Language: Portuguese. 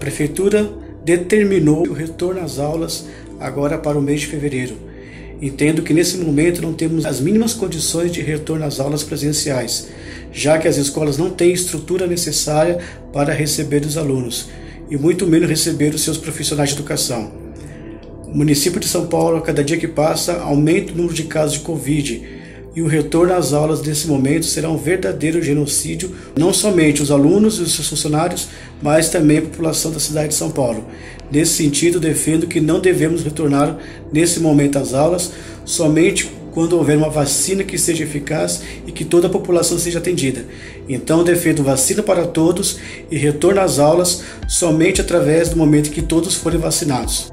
Prefeitura determinou o retorno às aulas agora para o mês de fevereiro. Entendo que nesse momento não temos as mínimas condições de retorno às aulas presenciais, já que as escolas não têm estrutura necessária para receber os alunos e muito menos receber os seus profissionais de educação. O município de São Paulo, a cada dia que passa, aumenta o número de casos de Covid e o retorno às aulas nesse momento será um verdadeiro genocídio, não somente os alunos e os seus funcionários, mas também a população da cidade de São Paulo. Nesse sentido, defendo que não devemos retornar nesse momento às aulas, somente quando houver uma vacina que seja eficaz e que toda a população seja atendida. Então, defendo vacina para todos e retorno às aulas somente através do momento que todos forem vacinados.